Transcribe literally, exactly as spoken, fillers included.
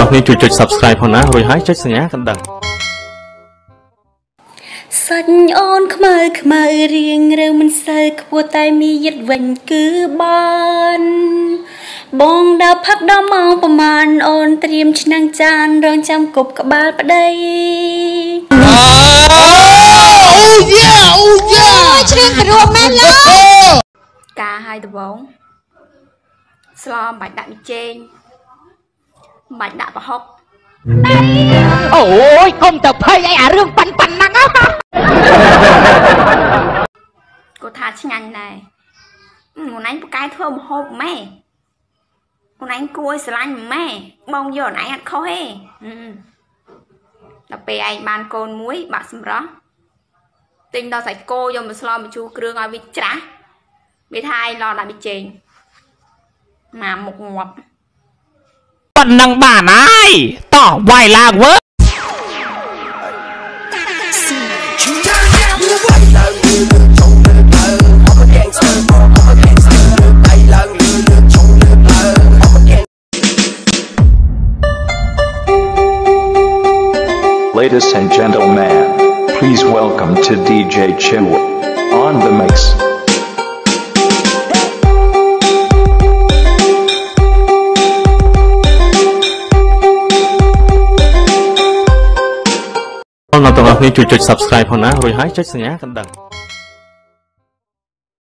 នេះជួយចុច subscribe ផងណារួចហើយចុចសញ្ញាកណ្ដឹងសាច់អូនខ្មៅខ្មៅរៀងរើមិនសូវខ្ពស់តែមានយិតវិញគឺបានបងដើរផឹកដល់ម៉ោងប្រមាណអូនត្រៀមឆ្នាំងចានរងចាំគប់ក្បាលប្តីអូយេអូយេជ្រៀងព្រោះមែនឡើយការឲ្យដបងស្លមិនបាច់ដាក់មីចេងមិនបាច់ដាក់ប្រហុកអូយកុំទៅភ័យអីអារឿងប៉ាន់ប៉ាន់ហ្នឹងគាត់ថាឆ្ងាញ់ដែរខ្លួនឯងប្រកែធ្វើម្ហូបម៉ែខ្លួនឯងគួរឲ្យស្រឡាញ់ម៉ែបងយកខ្លួនឯងអត់ខុសទេដល់ពេលឯងបានកូនមួយបាក់សម្រស់ទិញដល់សាច់គោយកមកស្លមកជូរគ្រឿងឲ្យវាច្រាស់វាថាឯងឡដាក់មីចេងមកមុខងាប់ប៉ុណ្ណឹងបានហើយតោះវាយឡើងវើ Ladies and gentlemen, please welcome to D J Chill on the mix. បងប្អូនទាំងអស់គ្នាជួយចុច subscribe ផងណារួចហើយចុចសញ្ញាកណ្ដឹង